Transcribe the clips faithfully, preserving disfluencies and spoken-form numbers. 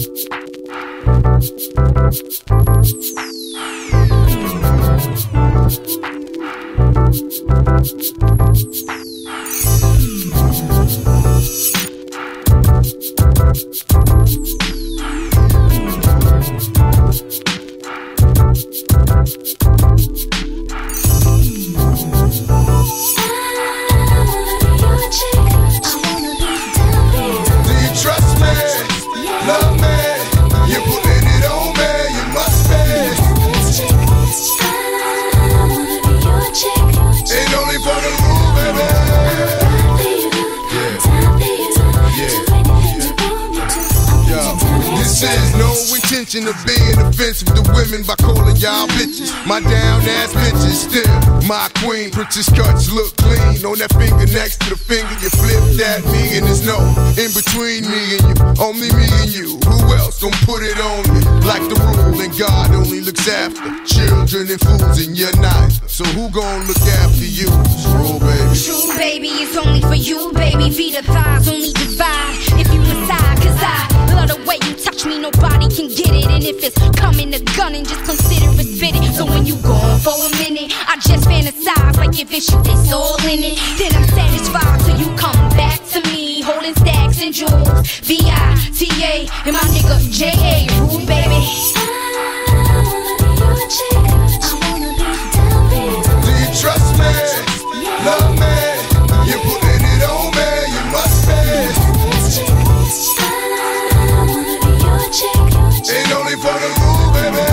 Of being offensive to women by calling y'all bitches. My down ass bitches still my queen. Princess cuts look clean on that finger next to the finger you flipped at me, and there's no in between me and you, only me and you. Who else gon' put it on me? Like the rule, and God only looks after children and fools, and you're not. So who gon' look after you? True baby. True baby, it's only for you, baby. Feet or thighs only divide if you decide, cause I love the way you touch me, nobody can get it. And if it's coming to gunning, just consider it fitted. So when you gone for a minute, I just fantasize like if it's you, it's all in it. Then I'm satisfied till you come back to me, holding stacks and jewels, V I T A, and my nigga J A, rude baby. I wanna be your chick, I wanna be down there. Do you trust me? Love me? You're putting it on me, you must be. I wanna be your chick. Ain't only for the rule, baby.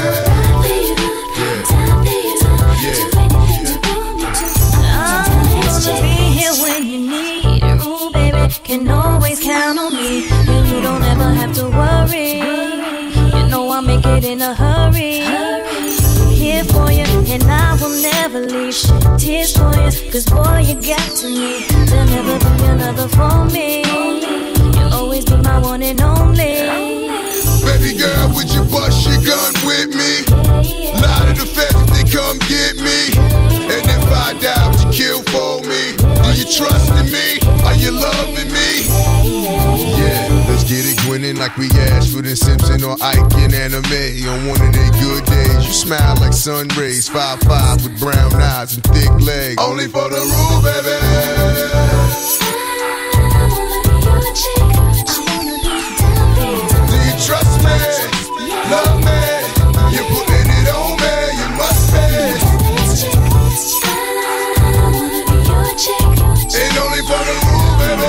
I'm gonna be here when you need it, ooh, baby. Can always count on me, and you don't ever have to worry. You know I'll make it in a hurry. Here for you, and I will never leave. Tears for you, cause boy, you got to me. There'll never be another for me. You'll always be my one and only. Baby girl, would you bust your gun with me? Lie to the feds if they come get me. And if I die, would you kill for me? Do you trust in me? Are you loving me? Yeah, let's get it grinning like we Ashford and Simpson or Ike in anime. On one of their good days, you smile like sun rays. Five five with brown eyes and thick legs. Only for the rule, baby. Trust me, love me, you're putting it on me, you must be. Ain't only for the rule, baby.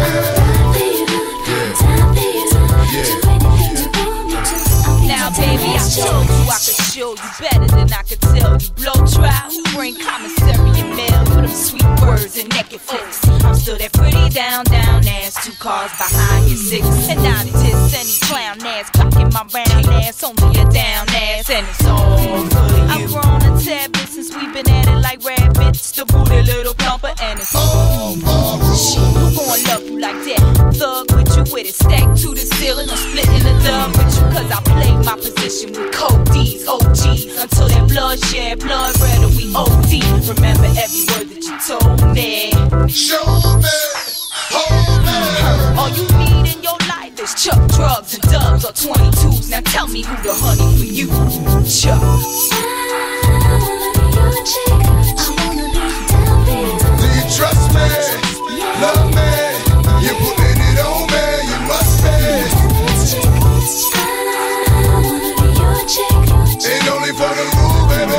Now, baby, I told you I could show you better than I could tell you. Blow trial, bring commissary and mail for them sweet words and naked flicks. I'm still that pretty down, down ass, two cars behind your six. And now it's just any clown ass, clocking my round ass, only a down ass, and it's all for you. I've grown a tad bit since we've been at it like rabbits, the booty little plumper, and it's all for you. Who gon' love you like that? Thug with you with it, stacked to the ceiling, I'm splitting the dub with you, cause I play my position with cold D's, O Gs, until that bloodshed, blood red, or we O D. Remember every word that you told me. Show me, hold me. All you need in your life is Chuck, drugs, and dubs, or twenty-twos. Now tell me who the honey for you, Chuck. Do you trust me? Love me? You're putting it on me, you must be. Ain't only for the rule, baby.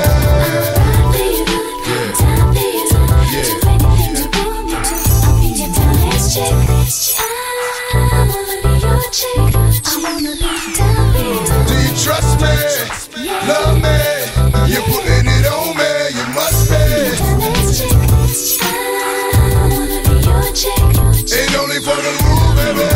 Do you trust me? Love me? You're putting it on me, you must be. Ain't only for the rule, baby.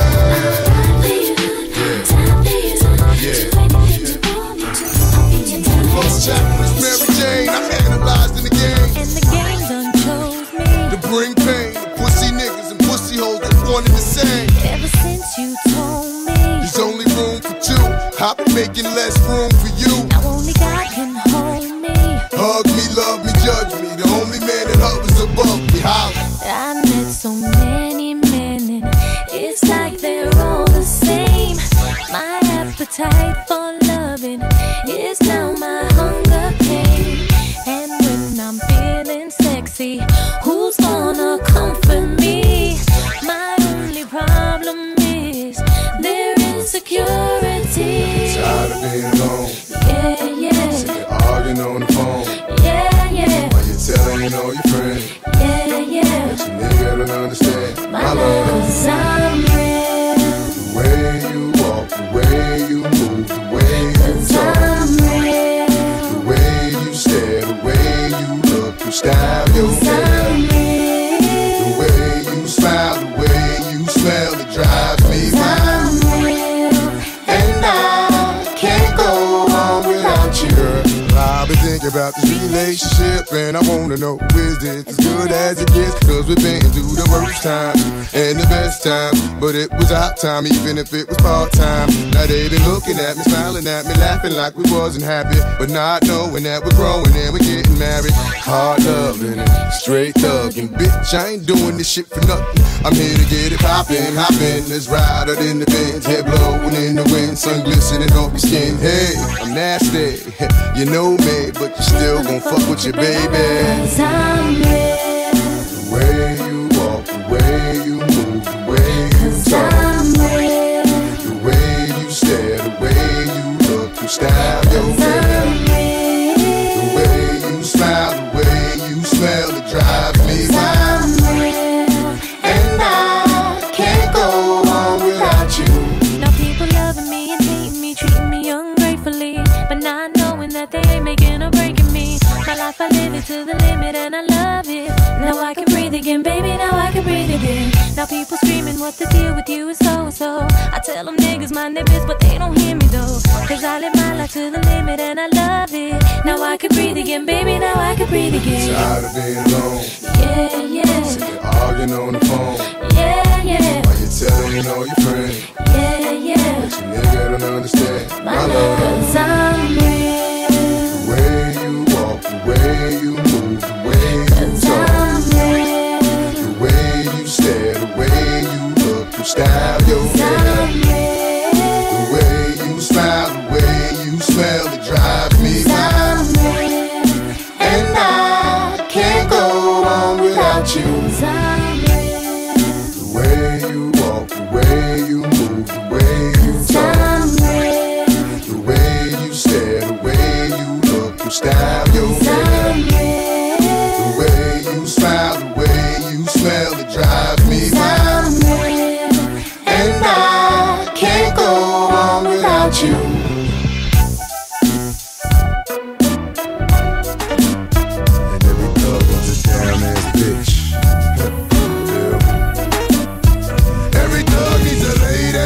Mary Jane, I analyzed in the game. And the game done chose me to bring pain to pussy niggas and pussy hoes that wanted the same. Ever since you told me there's only room for two, I've been making less room for you. Now only God can hold me. Hug me, love me, judge me. The only man that hovers above me, holler. I met so many men and it's like they're all the same. My appetite for loving is now my hunger pain. And when I'm feeling sexy, who's gonna comfort me? My only problem is their insecurity. Tired of being alone. Yeah, yeah. Sick of arguing on the phone. Yeah, yeah. While you're telling all your friends. Yeah, yeah. But your nigga don't understand My my love. Cause I'm real. The way you walk, the way you move, the way you Cause talk, I'm real. the way you stare, the way you look, you style your Cause hair, I'm real. the way you smile, the way you smell, it drives me Cause wild. I'm real. And I can't go on without you, girl. I've been thinking about this relationship, and I wanna know, is this as good as it gets? Cause we've been through the worst times and the best times, but it was our time, even if it was part-time. Now they been looking at me, smiling at me, laughing like we wasn't happy, but not knowing that we're growing and we're getting married. Hard loving and straight thugging, bitch, I ain't doing this shit for nothing. I'm here to get it poppin', hoppin', let's ride out in the Benz, head blowing in the wind, sun glistening off your skin. Hey, I'm nasty, you know me, but you still gon' fuck with your baby. Cause I'm real. The way you walk, the way you move, the way you Cause talk, I'm real. the way you stare, the way you look, you style your Cause hair, I'm real. the way you smile, the way you smell, it drives me Cause wild. I'm real. And I can't go on without you. Now people loving me and hating me, treating me ungratefully, but not knowing that they ain't making or breaking me. My life I live it to the limit and I love it. Now I can breathe again, baby, now I can breathe again. Now people screaming what the deal with you is so-so. I tell them niggas mind their biz, but they don't hear me though. Cause I live my life to the limit and I love it. Now I can breathe again, baby, now I can breathe again. Tired of being alone. Yeah, yeah. Sick of arguing on the phone. Yeah, yeah. While you're telling all your friends. Yeah, yeah. But your nigga don't understand My my love, love. cause I'm real. The way you walk, the way you move, the way you Cause talk, I'm real. the way you stare, the way you look, you style your Cause hair, I'm real. the way you smile, the way you smell, it drives me Cause wild. I'm real. And I can't go on without you. Cause I'm real. The way you walk, the way you move, the way you Cause talk, I'm real. the way you stare, the way you look, you style your Cause hair, I'm real. the way you smile, the way you smell, it drives me Cause wild. I'm real. And I can't go on without you. And every thug was a damn ass bitch. Every thug needs a lady.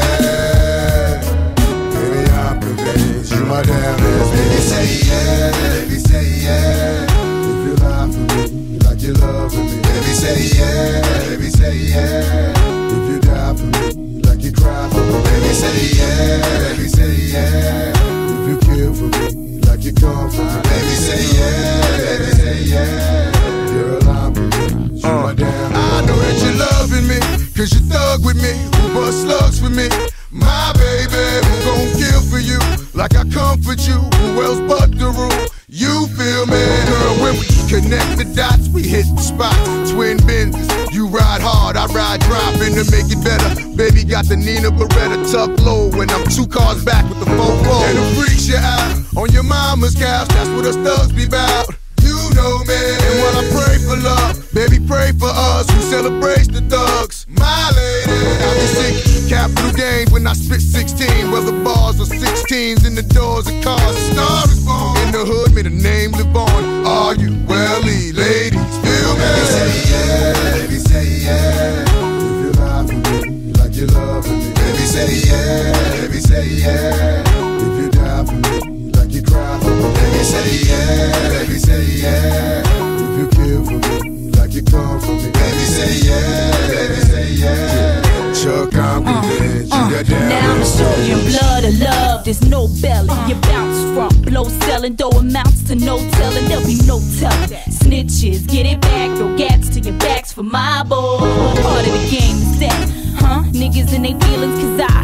Baby, I'm convinced you my damn ass bitch. Baby, say yeah, baby, say yeah. If you lie for me like you love me. Baby, say yeah, baby, say yeah. If you die for me like you cry for me. Baby, say yeah, baby, say yeah. If you kill for me like you come for me. Baby, say yeah, baby, say yeah. Girl, I'm convinced you my damn ass. I know that you're loving me, cause you thug with me, who bust slugs for me. My baby, who gon' kill for you, like I comfort you, who else but the rule? You feel me? Girl, when we connect the dots, we hit the spot. Twin benders, you ride hard, I ride dropping to make it better. Baby got the Nina Beretta tuck low, when I'm two cars back with the four roll. And it freaks you out on your mama's couch, that's what us thugs be bout. You know me, and while I pray for love, baby pray for us who celebrates the thugs. My lady, I be sick, capital game when I spit sixteen. Well, the bars are sixteens in the doors of cars. A star is born in the hood, may the name live on. Are you welly, ladies? Feel me? Baby say yeah, baby say yeah. If you lie for me like you love me. Baby say yeah, baby say yeah. If you die for me like you cry for me. Baby say yeah, baby say yeah. If you kill for me like you come for me. Baby say yeah, baby say yeah. Chuck, I'm convinced you got down. Now I'ma show you blood of love, there's no belly. You bounce from blow selling, though amounts to no telling. There'll be no telling. Snitches, get it back, throw gats to your backs for my boy. What part of the game is that? Huh? Niggas in they feelings, cause I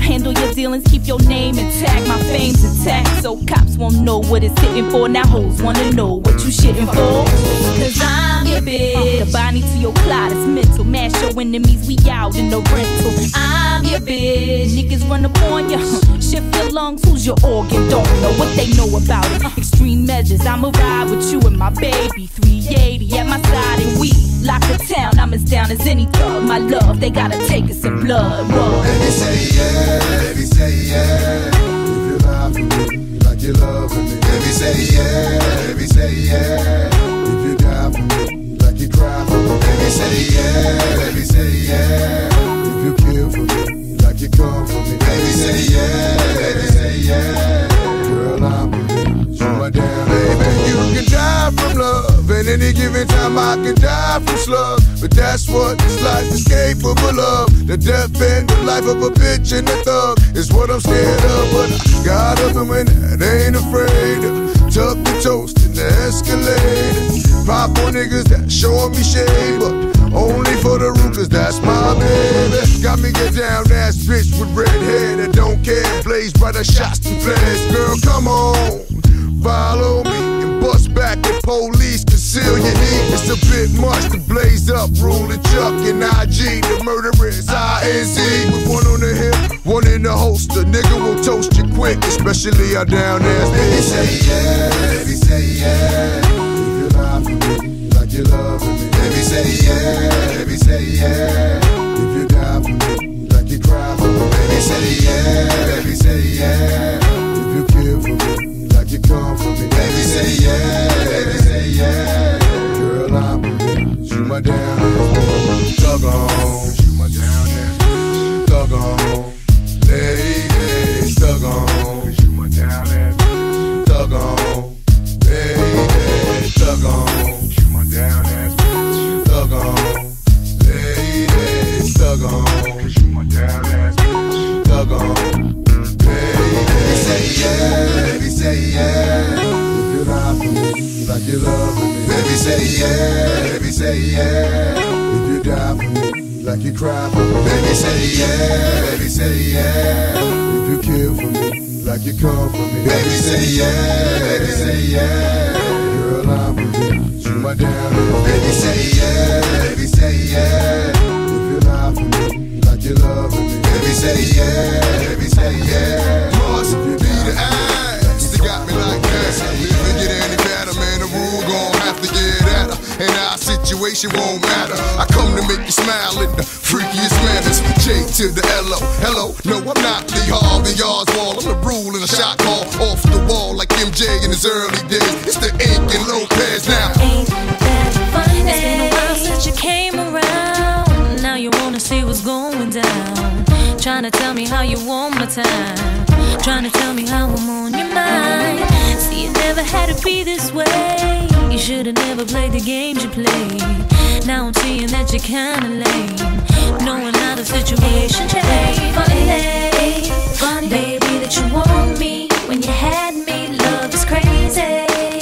handle your dealings, keep your name intact. My fame's intact, so cops won't know what it's hitting for. Now hoes wanna know what you shitting for. Cause I'm your bitch. The body to your clot is mental. Mash your enemies, we out in the rental. I'm your bitch. Niggas run up on ya. Shift your lungs, who's your organ? Don't know what they know about it. Extreme measures, I'ma ride with you and my baby. three eighty at my side and we lock the town. I'm as down as any thug. My love, they gotta take us in blood. Whoa. Baby say yeah, baby say yeah. If you lie for me like you love me. Baby say yeah, baby say yeah. If you die for me like you cry for me. Baby say yeah, baby say yeah. If you kill for me like you come for me. Baby say yeah, baby say yeah. Girl, I'm with you, shoot my down. Baby, you can die from love, and any given time I can die from slugs. But that's what this life is capable of. The death and the life of a bitch and a thug is what I'm scared of. But I got up and when I ain't afraid to tuck the toast in the escalator. Pop on niggas that showing me shade, but only for the root, cause that's my baby. Got me get down ass bitch with red hair that don't care. Blaze brighter shots to flash. Girl, come on, follow me and bust back at police. Conceal your heat. It's a bit much to blaze up. Rule and Chuck and I G. The murderers I N Z. With one on the hip, one in the holster. Nigga will toast you quick, especially our down ass. Baby say yeah, baby say yeah. If you lie for me like you love me. Baby say yeah, baby say yeah. If you die for me like you cry for me. Baby say yeah, baby say yeah. If you kill for me like you come for me. Baby say yeah, baby say yeah. Girl, I'm with you, shoot my down. Thug on, shoot my down. Thug on, lady, thug on, shoot my down. Thug on, lady, thug on, shoot my down. Thug on, lady, thug on, shoot my down. Thug on, lady. Baby say yeah, baby say yeah. If you lie for me like you love me. Baby say yeah, baby say yeah. If you die for me like you cry for me. Baby say yeah, baby say yeah. If you kill for me like you come for me. Baby say yeah, baby say yeah. Girl, I'm with you, shoot my down. Baby say yeah, baby say yeah. If you lie for me like you love me. Baby say yeah, baby say yeah. Must be the ass that got me like that. If it get any better, man, the rule gon' have to get at her. And our situation won't matter. I come to make you smile in the freakiest manners. J to the L O, hello. No, I'm not Lee Harvey Oswald. I'm the rule in a shot call off the wall like M J in his early days. It's the Ink and Lopez now. Ain't that funny? It's been a while since you came around. Now you wanna see what's going down. Trying to tell me how you want my time. Trying to tell me how I'm on your mind. See, it never had to be this way. You should've never played the games you played. Now I'm seeing that you're kinda lame, knowing how the situation changed. Funny lady, funny baby that you want me. When you had me, love is crazy.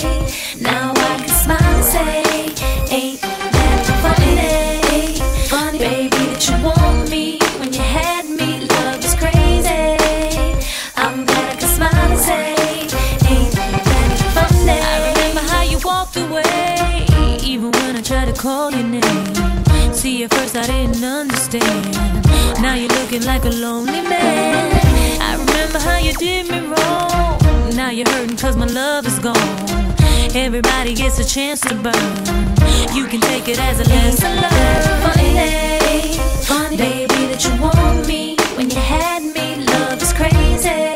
Now I can smile and say, ain't that funny lady, funny baby that you want me. When you had me, love is crazy. I'm glad I can smile and say, ain't that funny. I remember how you walked away, even when I tried to call your name. See, at first I didn't understand. Now you're looking like a lonely man. I remember how you did me wrong. Now you're hurting cause my love is gone. Everybody gets a chance to burn. You can take it as a lesson learned. Funny lady, funny baby that you want me. When you had me, love is crazy.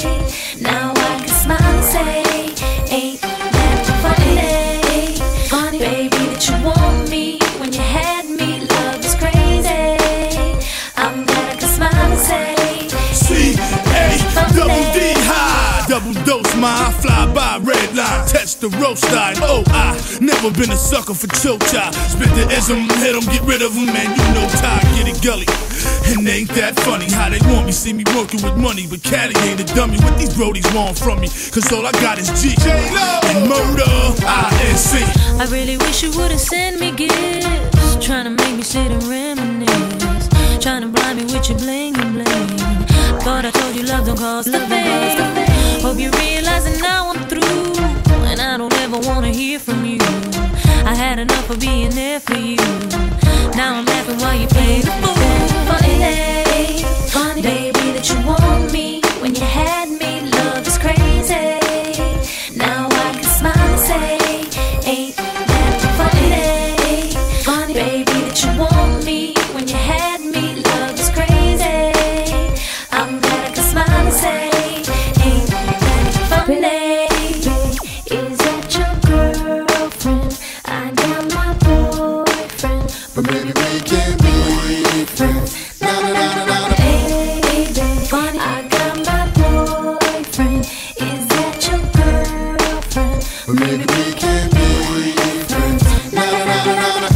Now I can smile and say, ain't that funny lady, funny baby that you want me. When you had me, love is crazy. I'm glad I can smile and say, C A double D high, double dose my fly by red line, test the roast line. Oh, I never been a sucker for choke chop. Spit the ism, hit 'em, get rid of 'em, man. You know Ty, get it gully. And ain't that funny how they want me, see me working with money, but Caddy ain't a dummy. What these brodies want from me? Cause all I got is G and murder, I N C. I really wish you wouldn't send me gifts, trying to make me sit and reminisce, trying to blind me with your bling and bling. Thought I told you love don't cost a thing. Hope you realize that now I'm through, and I don't ever wanna hear from you. I had enough of being there for you. Now I'm laughing while you play the fool. Funny day, funny baby that you want me when you had me. Love is crazy. Now I can smile and say, ain't that funny day? Funny baby that you want me when you had me. Love is crazy. I'm glad I can smile and say, ain't that funny? Is that your girlfriend? I got my boyfriend, but maybe we can be friends. Na na na na na. Baby, funny, I got my boyfriend. Is that your girlfriend? But maybe we can be friends. Na na na na na.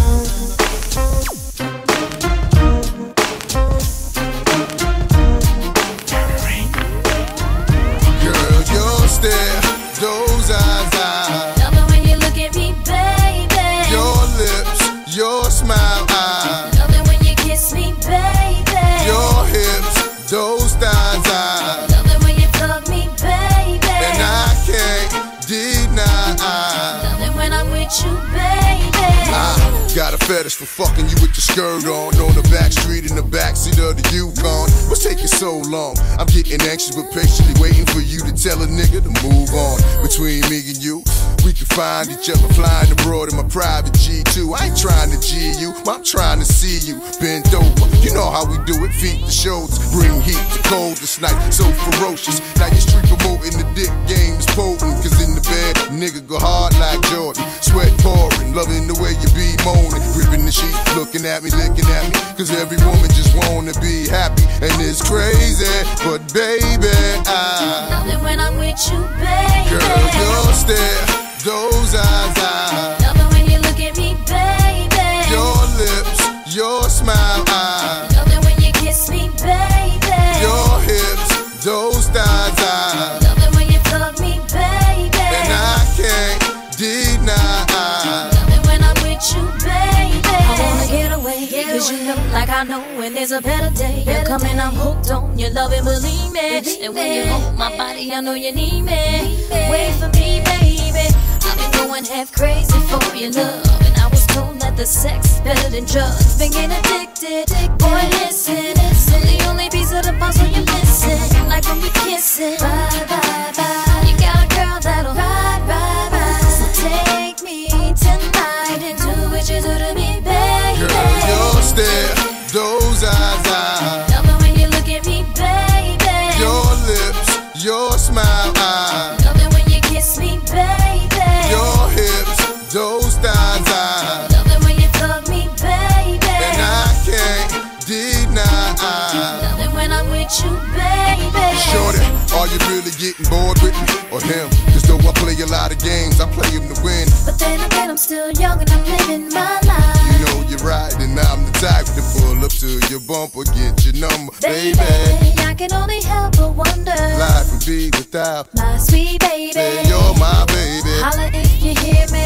Girl, your stare, those eyes, eyes. Love it when you look at me, baby. Your lips, your smile, eyes. Love it when you kiss me, baby. Your hips, those thighs, eyes. Love it when you fuck me, baby. And I can't deny. Love it when I'm with you, baby. I got a fetish for fucking you with your skirt on on the back street in the backseat of the Yukon. What's taking so long? I'm getting anxious but patiently waiting for you to tell a nigga to move on. Between me and you, we can find each other flying abroad in my private G two. I ain't trying to G you, I'm trying to see you bend over. You know how we do it, feet to shoulders, bring heat to cold this night, so ferocious. Now your street promoting the dick game is potent, cause in the bed, nigga go hard like Jordan. Sweat pouring, loving the way you be moaning, ripping the sheet, looking at me, licking at me, cause every woman just wanna be happy, and it's crazy, but baby, I Love it when I'm with you, baby. Girl, your stare, those eyes, I Love it when you look at me, baby. Your lips, your smile, I Love it when you kiss me, baby. Your hips, those thighs, I Love it when you fuck me, baby. And I can't deny. Love it when I'm with you, baby. I wanna get away, get cause away. You know, like I know when there's a better day. Better You're coming, day. I'm hooked on your love and believe me. Believe and when you hold my body, I know you need me. Need me. Wait for me, baby. I've been going half crazy for your love, and I was told that the sex is better than drugs. Been getting addicted, boy, listen. I'm the only piece of the puzzle you're missing. Like when we kissing, bye, bye, bye. You got a girl that'll ride, ride, ride. So take me tonight and do what you do to me, baby. Girl, your stare, those eyes, I Love it when you look at me, baby. Your lips, your smile, I Love it when you kiss me, baby. Your hips, those thighs, I Love it when you fuck me, baby. And I can't deny. Love it when I'm with you, baby. Shorty, are you really getting bored with me or him? Cause though I play a lot of games, I play them to win. But then again, I'm still young and I'm living my life. You know you're right, and I'm the type to pull up to your bumper, get your number, baby. Baby, I can only help but wonder. Life would be without my sweet baby. Say you're my baby. Holla if you hear me.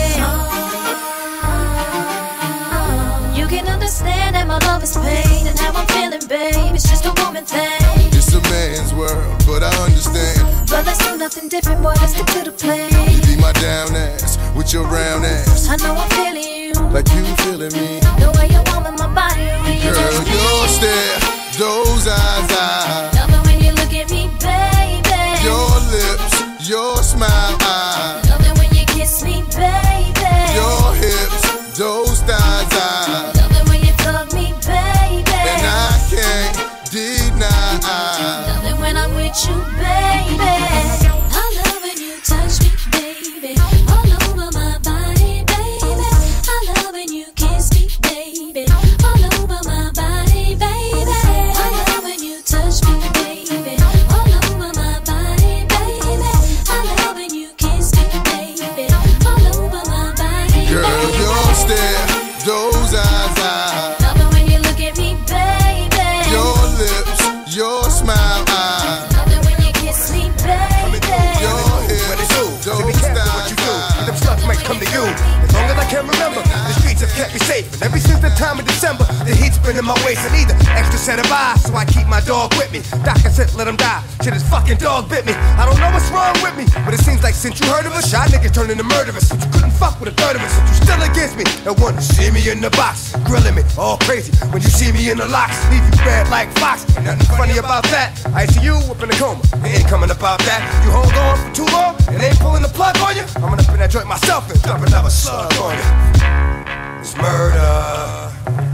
You can understand that my love is pain and how I'm feeling, babe. It's just a woman thing. It's a man's world, but I understand. But let's do nothing different, boy. Let's stick to the plan. You be my down ass with your round ass. I know I'm feeling you, like you feeling me. The way you warm my body, the way you Girl, touch me. your stare, those eyes, I love it when you look at me, baby. Your lips, your smile, I love it when you kiss me, baby. Your hips, those thighs, I love it when you fuck me, baby. And I can't deny. Love it when I'm with you, baby. I love when you touch me, baby. All over my body, baby. I love when you kiss me, baby. All over my body, baby. I love when you touch me, baby. All over my body, baby. I love when you kiss me, baby. All over my body, Girl, baby. your stare, those eyes, I love it when you look at me, baby. Your lips, your smile, I love it when you kiss me, baby. Your hips, those So be careful what you do, thighs, them sluts might come to you. As long as I can remember, the streets have kept me safe. And ever since the time of December, the heat's been in my waist. And either extra said bye, so I keep my dog with me. Doctor said let him die, shit his fucking dog bit me. I don't know what's wrong with me, but it seems like since you heard of us, y'all niggas turning to murderers. But you couldn't fuck with a third of us, but you still against me. And want to see me in the box, grilling me all crazy. When you see me in the locks, leave you red like Fox. Nothing funny about that. I see you up in a coma, it ain't coming about that. You hold on for too long, and they ain't pulling the plug on you. I'm gonna up in that joint myself and dump another slug on you. It's murder.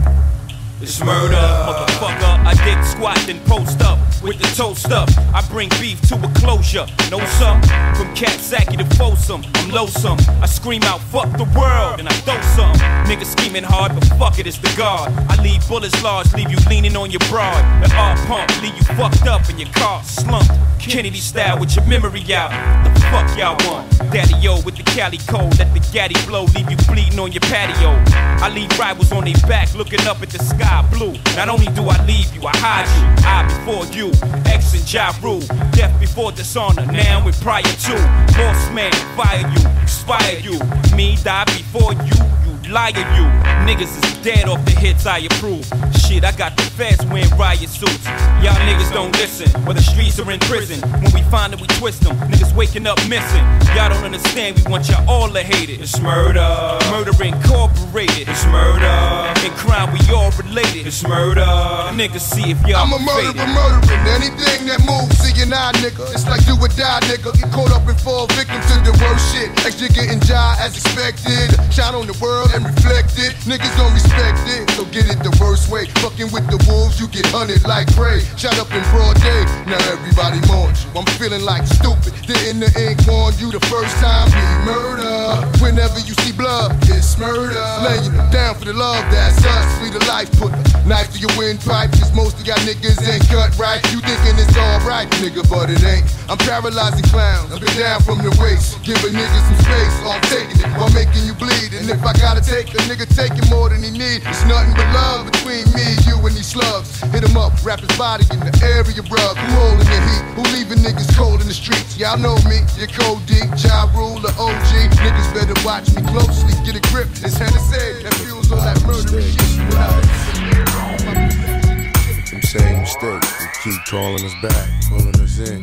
It's murder, motherfucker. I dig squat then post up with the toast up. I bring beef to a closure. Know some? From Capsaki to Folsom, I'm loathsome. I scream out, fuck the world, and I throw some. Niggas scheming hard, but fuck it, it's the guard. I leave bullets large, leave you leaning on your broad. An R pump, leave you fucked up in your car, slumped. Kennedy style with your memory out. The fuck y'all want? Daddy-o with the Cali code, let the gaddy blow, leave you bleeding on your patio. I leave rivals on their back, looking up at the sky blue. Not only do I leave you, I hide you. I before you, X and Ja Rule. Death before dishonor, now and prior to. Boss man, fire you, expire you. Me die before you, you liar you. Niggas is dead off the hits I approve. Shit, I got the feds wearing riot suits. Y'all niggas don't listen, where the streets are in prison. When we find it, we twist them. Niggas waking up missing. Y'all don't understand, we want y'all all to hate it. It's murder. Murder incorporated. It's murder. In crime, we all related. It's murder. Niggas see if y'all I'm a murderer, murdering anything that moves. See you now, nigga. It's like do or die, nigga. Get caught up and fall victim to the worst shit. Extra getting ja as expected. Shine on the world and reflect it. Niggas don't respect it, so get it the worst way. Fucking with the wolves, you get hunted like prey. Shot up in broad day, now everybody mourns you. I'm feeling like stupid. Didn't the ink warn you the first time? Be murder. Whenever you see blood, it's murder. Laying you down for the love, that's us. Sweet of life, put a knife to your windpipe. Cause most of y'all niggas ain't cut right. You thinking it's alright, nigga, but it ain't. I'm paralyzing clowns, I've been down from the waist. Give a nigga some space, so I'm taking it while making you bleed. And if I gotta take a nigga, taking more than he need. It's nothing but love between me, you, and these slugs. Hit him up, wrap his body in the area rub. Who holding the heat? Who leaving niggas cold in the streets? Y'all know me, your Code D, Ja Rule, the O G. Niggas better watch me closely, get a grip. It's Hennessy that fuels all that murderous shit. Them same mistakes, they keep calling us back, pulling us in.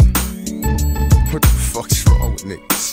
What the fuck's wrong with niggas?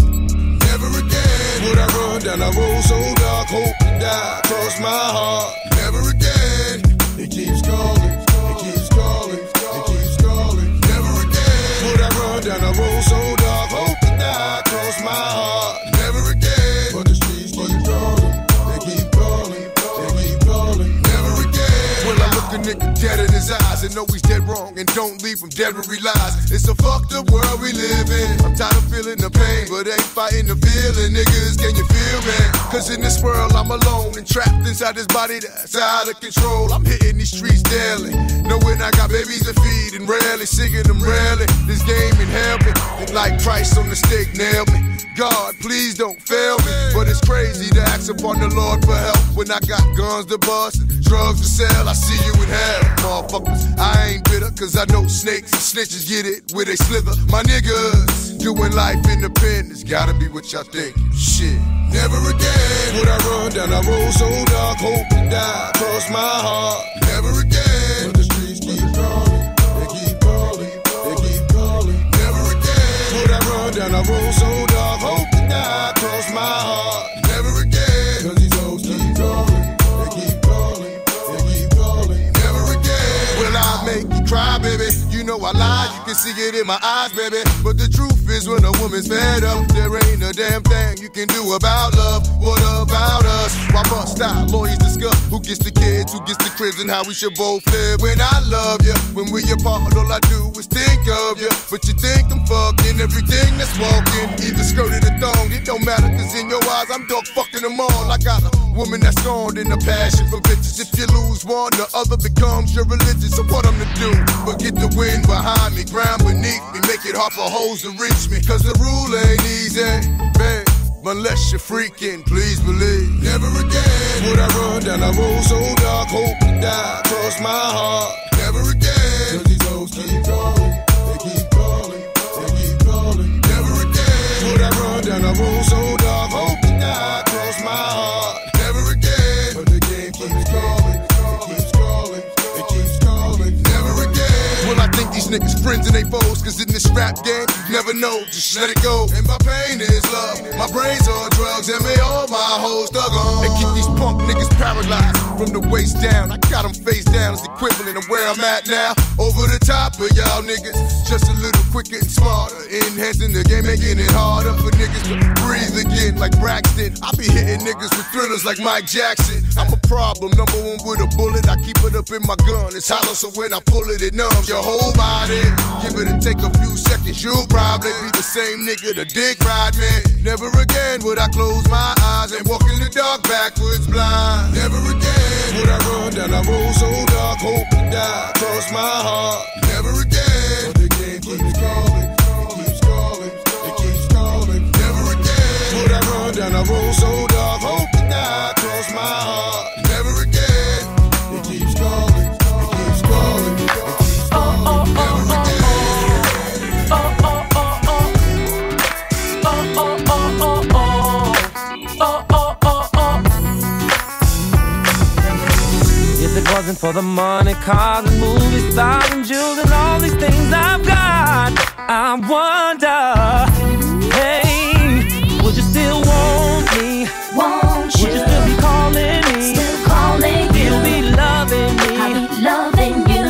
Never again would I run down a road so dark, hope to die, cross my heart. Never again, it keeps calling, it keeps calling, it keeps calling. Never again would I run down a road so dark, hope to die, cross my heart. Never again, but the streets keep calling, they keep calling, they keep calling. Never again will I look a nigga dead in his eyes and know he's dead wrong and don't leave him dead where he lies. It's a fucked up world we live in. I'm tired of feeling the pain, but ain't fighting the feeling. Niggas, can you feel me? Cause in this world I'm alone and trapped inside this body that's out of control. I'm hitting these streets daily, knowing I got babies to feed and rarely singing them rarely. This game ain't helping, and like Christ on the stake nailed me. God, please don't fail me. But it's crazy to ask upon the Lord for help when I got guns to bust and drugs to sell. I see you in hell, motherfuckers. I ain't bitter, cause I know snakes and snitches get it where they slither. My niggas doing life independence, gotta be what y'all think. Shit. Never again would I run down a road so dark, hope to die, cross my heart. Never again, but the streets keep calling, they keep calling, they keep calling. Never again would I run down a road so dark, hope to die, cross my heart. Never again, cause these hoes keep calling, they keep calling, they keep calling. Never again will I make you cry, baby. You know I lie, you can see it in my eyes, baby. But the truth is when a woman's fed up, there ain't a damn thing you can do about love. What about us? Why must our lawyers discuss who gets the kids, who gets the cribs, and how we should both live? When I love you, when we apart, all I do is think of you. But you think I'm fucking everything that's walking, either skirted or thong. It don't matter, cause in your eyes I'm dog fucking them all. I got a woman that's gone in a passion for bitches. If you lose one, the other becomes your religion. So what I'm to do? But get the wind behind me, ground beneath me, make it hard for hoes to reach me. Cause the rule ain't easy, man. Unless you're freaking, please believe. Never again would I run down a road so dark, hope to die, cross my heart. Never again, cause these hoes keep calling, they keep calling, they keep calling. Never again would I run down a road so dark, hope to die, cross my heart. Never again, but the game keeps calling, it keeps calling, it keeps calling. friends and they foes, cause in this rap game, you never know, just let it go. And my pain is love, my brains are drugs, and may all my hoes thug on. And keep these punk niggas paralyzed from the waist down. I got them face down, it's equivalent of where I'm at now. Over the top of y'all niggas, just a little quicker and smarter. Enhancing the game, making it harder for niggas to breathe again like Braxton. I be hitting niggas with thrillers like Mike Jackson. I'm a problem, number one with a bullet. I keep it up in my gun, it's hollow, so when I pull it, it numbs your whole body. Give it and take a few seconds, you'll probably be the same nigga, the dick ride man. Never again would I close my eyes and walk in the dark backwards blind. Never again would I run down a road so dark, hope to die, cross my heart. Never again, but the game keeps calling, it keeps calling, it keeps calling. Never again would I run down a road so dark, hope to die, cross my heart. Never again, it keeps calling, it keeps calling, it keeps calling. Never again. If it wasn't for the money, cars and movies, stars and jewels and all these things I've got, I wonder, hey, would you still want me? Won't you? Would you still be calling me? Still calling you. Still be loving me? I'll be loving you.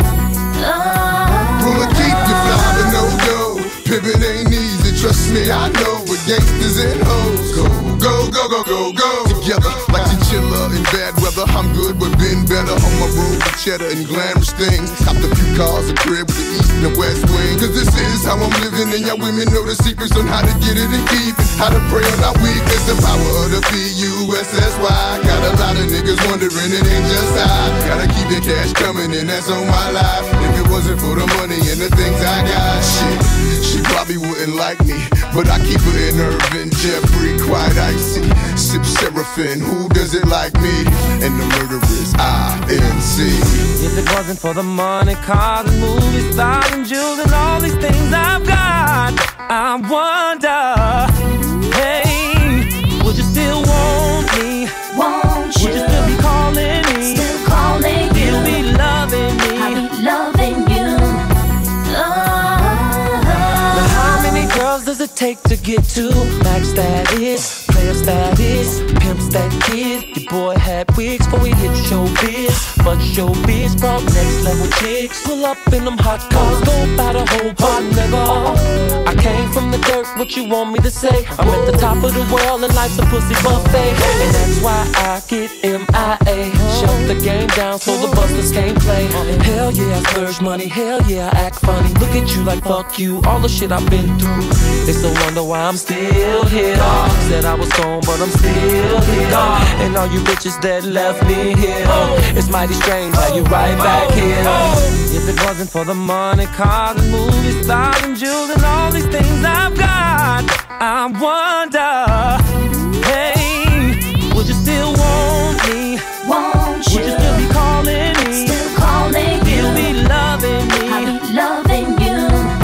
Oh. Wanna keep you fly, but no go. Pimpin' ain't easy, trust me, I know. With gangsters and hoes, go, go, go, go, go, go. Together like chinchilla in bad weather. I'm good, but been better on my road with cheddar and glamorous things. Copped a few cars, a crib with the east and the west wing. Cause this is how I'm living, and y'all women know the secrets on how to get it and keep it. How to pray on our weakness, the power of the P U S S Y. Got a lot of niggas wondering, it ain't just I. Gotta keep the cash coming, and that's on my life. If it wasn't for the money and the things I got, shit, she probably wouldn't like me. But I keep her in Irvin, Jeffrey, quite icy. Sip Seraphim, who does it like me? And the murderers, I N C. If it wasn't for the money, cars and movies, stars and jewels and all these things I've got, I wonder, hey, would you still want me? Won't you? Would you still be calling me? Still calling you. Still be loving me? I'll be loving you. Oh. Now how many girls does it take to get to max status, player status, pimp stat kid? Your boy had wigs before he hit showbiz, but showbiz brought next level chicks. Pull up in them hot cars, go by the whole pot, nigga. I came from the dirt, what you want me to say? I'm at the top of the world and life's a pussy buffet, and that's why I get M I A. Shut the game down so the busters can't play. Hell yeah, I splurge money, hell yeah, I act funny. Look at you like fuck you, all the shit I've been through. They still wonder why I'm still here. Said I was gone, but I'm still here. And all you bitches that left me here, it's mighty strange how you right back here. If it wasn't for the money, cars and movies, stars and jewels and all these things I've got, I wonder, hey, would you still want me? Won't you? Would you still be calling me? Still calling you. Still be loving me? I'll be loving you.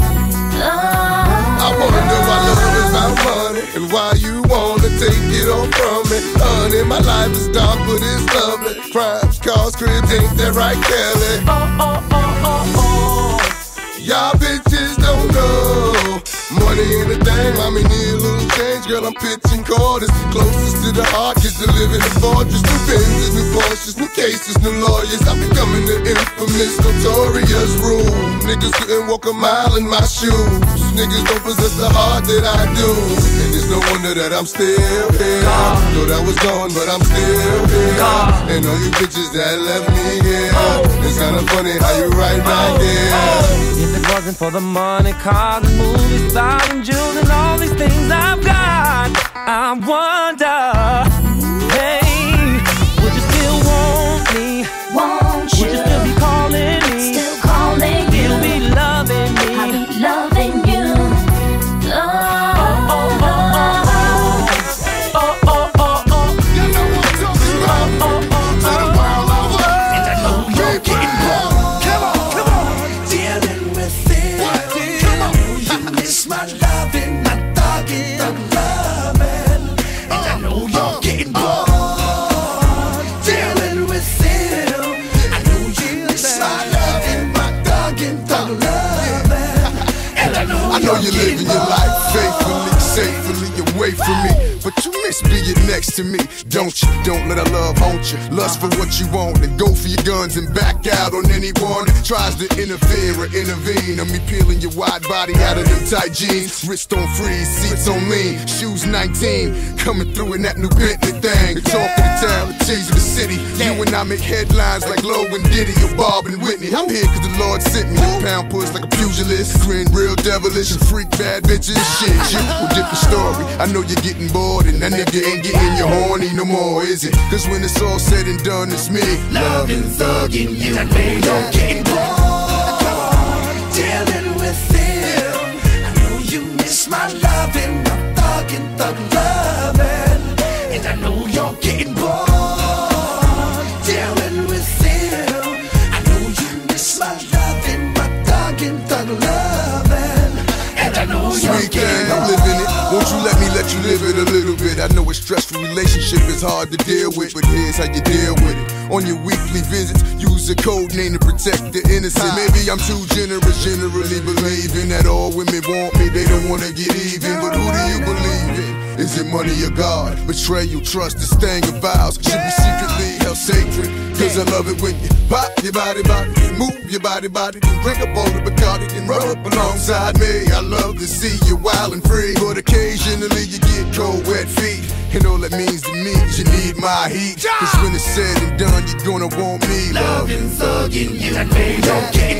Oh. I wanna know why love is about money, and why you wanna take it all from me. Honey, my life is dark, but it's lovely. Crimes, cars, cribs, ain't that right, Kelly? Oh, oh, oh, oh, oh. Y'all bitches don't know. Money ain't a thing, I mean, need a little change. Girl, I'm pitching quarters, closest to the heart, cause to live in a fortress. New Benzes, new Porsches, new cases, new lawyers. I'm becoming the infamous, notorious rule. Niggas couldn't walk a mile in my shoes. Niggas don't possess the heart that I do. And it's no wonder that I'm still here. Thought I was gone, but I'm still here. And all you bitches that left me here, it's kinda funny how you right back here. If it wasn't for the money, cars and movies, stars and jewels and all these things I've got, I wonder, hey, would you still want me? Won't you? Would you still be calling me? Still calling you. Still be loving me? I'll be loving you. Oh. Oh, oh, oh, oh, oh, oh, oh, oh. You know what I'm talking about. Oh, oh, oh, To the world over. And I know you're getting more. Come on, come on. Dealing with it. Come on. You miss my loving, my dogging, the loving. And I know you're getting bored. Dealing with it. I know you miss my loving, my dogging, the loving. know you're living your life faithfully, safely away from me, but you miss being next to me, don't you? Don't let our love haunt you. Lust for what you want and go for your guns and back out on anyone that tries to interfere or intervene on me peeling your wide body out of them tight jeans. Wrist on freeze, seats on lean, shoes nineteen, coming through in that new Bentley thing. The talk of the town, the tease of the city. You and I make headlines like Lowe and Diddy or Bob and Whitney. I'm here cause the Lord sent me. Pound push like a pugilist, grin real devilish and freak bad bitches. Shit, you a different story. I know you're getting bored and that nigga ain't getting you horny no more, is it? Cause when it's all said and done, it's me loving, thugging you. And I know you're getting bored dealing with him. I know you miss my loving, my thugging, thug loving. And I know you're getting bored dealing with him. I know you miss my loving, my thugging, thug loving. And I know you're Sweet getting thing, I'm living it. Won't you let me let you live it a little bit? I know a stressful relationship is hard to deal with, but here's how you deal with it. On your weekly visits, use a code name to protect the innocent. Maybe I'm too generous, generally believing that all women want me, they don't wanna get even. But who do you believe in? Is it money or God? Betrayal, trust, this thing of vows should be secretly held sacred. Cause I love it when you pop your body, body, move your body, body, then drink up all the Bacardi, then run up alongside me. I love to see you wild and free, but occasionally you get cold, wet feet. And all that means to me is you need my heat. Cause when it's said and done, you're gonna want me loving, thugging you. and me don't get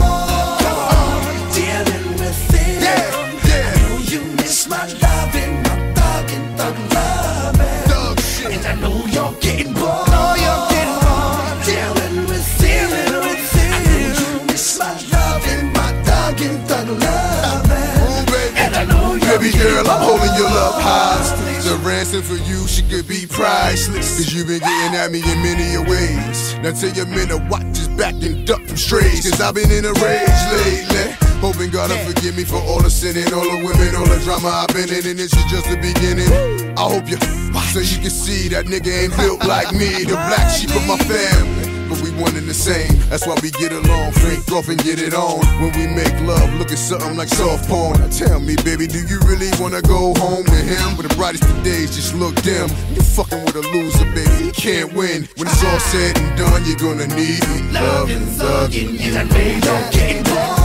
bored dealing with it. Yeah, yeah. I know you miss my loving, my thugging, thug loving. Thug shit. And I know you're getting bored. Oh, you're getting bored dealing with it. I know you miss my loving, my thugging, thug loving. Ooh, baby. And I know you're Baby girl, I'm holding your love hostage. The ransom for you, she could be priceless. Cause you've been getting at me in many a ways. Now tell your men to watch his back and duck from strays. Cause I've been in a rage lately. Hoping God will forgive me for all the sinning, all the women, all the drama I've been in. And this is just the beginning. I hope you, so you can see that nigga ain't built like me. The black sheep of my family, but we one and the same. That's why we get along, drink off and get it on. When we make love, look at something like soft porn. Now tell me, baby, do you really wanna go home to him? But the brightest of days just look dim. You fucking with a loser, baby, you can't win. When it's all said and done, you're gonna need me loving, thugging you. and me don't get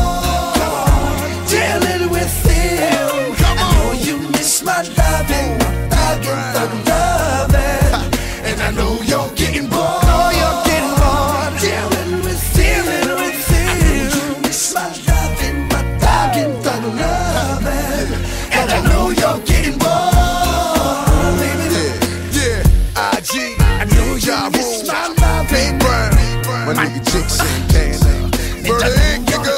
bored dealing with him. I know you miss my loving, my thugging, thug loving. And I know you're getting bored. Oh, you're getting bored dealing with him. I know you miss my loving, my thugging, thug loving. And I know you're getting bored, baby. Yeah, yeah, I G, I know you miss my loving, Brown, my nigga Jinx and Candy, Verdict, nigga.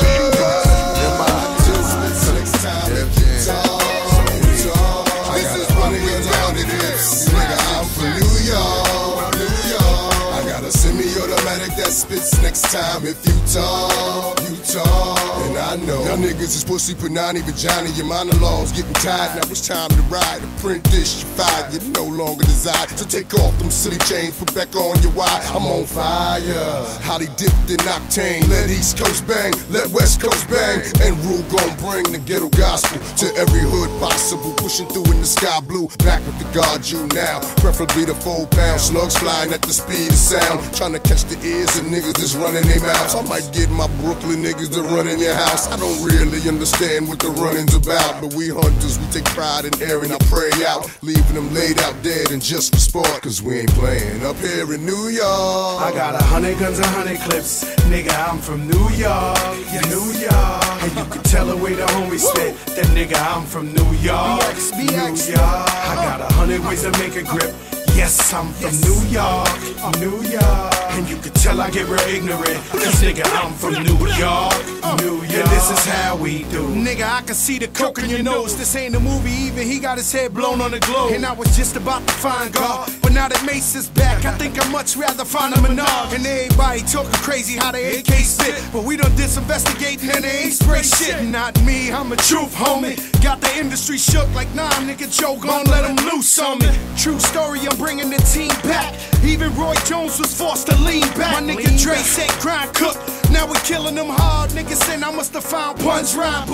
This is what we about it is. Nigga, I'm from New York, New York. I got a semi-automatic that spits next time if you talk, you talk. And I know y'all niggas is pussy, punani, vagina. Your monologues getting tired. Now it's time to ride. To print this, you fired. You no longer desire. So take off them silly chains, put back on your wire. I'm on fire. Holly dipped in octane. Let East Coast bang, let West Coast bang. And Rule gon' bring the ghetto gospel to every hood possible. Pushing through in the sky blue. Back with the guard you now. Preferably the four pound slugs flying at the speed of sound. Trying to catch the ears of niggas that's running their mouths. I might get my Brooklyn niggas to run in your house. I don't really understand what the running's about, but we hunters, we take pride in airing our prey out, leaving them laid out dead and just for sport, cause we ain't playing up here in New York. I got a hundred guns and hundred clips, nigga, I'm from New York, yes. New York. And you can tell the way the homies spit, that nigga, I'm from New York, New York. I got a hundred ways to make a grip. Yes, I'm from yes. New York, New York. And you can tell I get real ignorant. This nigga, I'm from New York, New York. And this is how we do. Nigga, I can see the coke in your nose. This ain't a movie, even he got his head blown on the globe. And I was just about to find God, but now that Mace is back, I think I'd much rather find a Menard. And everybody talking crazy how they A K spit, but we done disinvestigating and they ain't spray shit. Not me, I'm a truth homie. Got the industry shook like nah, nigga, Joe gon' let him loose on me. True story, I'm bringing the team back. Even Roy Jones was forced to lean back. My nigga Dre said grind cook. Now we killing them hard niggas, and I must have found Pun's rhyme book.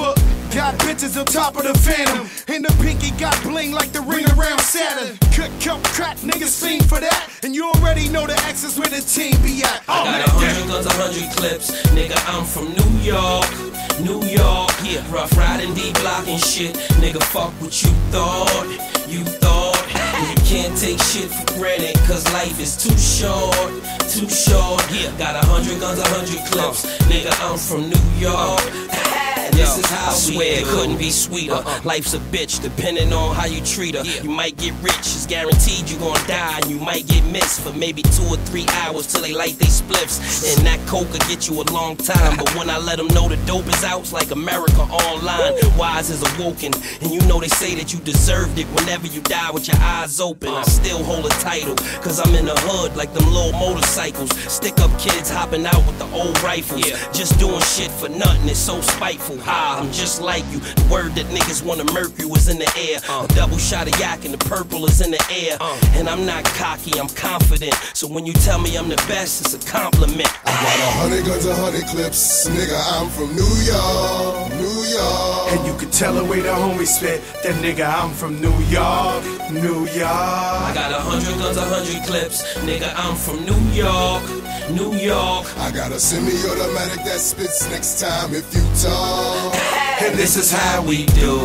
Got bitches on top of the Phantom, and the pinky got bling like the ring around Saturn. Cut, cut, crack, niggas fiend for that, and you already know the X is where the team be at. I got a hundred guns, a hundred clips, nigga. I'm from New York, New York. Yeah, rough riding, D block and shit, nigga. Fuck what you thought, you thought. You can't take shit for granted, cause life is too short, too short. Yeah, got a hundred guns, a hundred clips, nigga. I'm from New York. This is how I swear it couldn't be sweeter. Uh-uh. Life's a bitch, depending on how you treat her. Yeah. You might get rich, it's guaranteed you gon' die. And you might get missed for maybe two or three hours till they light they spliffs. And that coke will get you a long time. But when I let them know the dope is out, it's like America Online. Wise is awoken, and you know they say that you deserved it whenever you die with your eyes open. I still hold a title, cause I'm in the hood like them little motorcycles. Stick up kids hopping out with the old rifles. Yeah. Just doing shit for nothing, it's so spiteful. Ah, I'm just like you. The word that niggas wanna murk you is in the air. Uh. A double shot of yak and the purple is in the air. Uh. And I'm not cocky, I'm confident. So when you tell me I'm the best, it's a compliment. I got a hundred guns, a hundred clips, nigga. I'm from New York, New York. And you can tell the way the homies spit that nigga. I'm from New York, New York. I got a hundred guns, a hundred clips, nigga. I'm from New York, New York. I got a semi-automatic that spits next time if you talk. And this is how we do.